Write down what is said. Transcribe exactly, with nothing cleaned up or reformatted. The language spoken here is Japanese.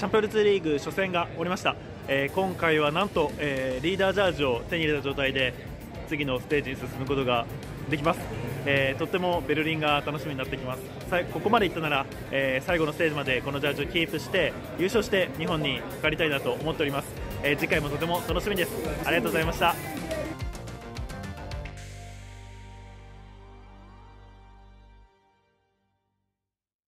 チャンピオンズリーグ初戦が終わりました。えー、今回はなんと、えー、リーダージャージを手に入れた状態で次のステージに進むことができます。えー、とってもベルリンが楽しみになってきます。さここまでいったなら、えー、最後のステージまでこのジャージをキープして優勝して日本にかかりたいなと思っております。えー、次回もとても楽しみです。ありがとうございました。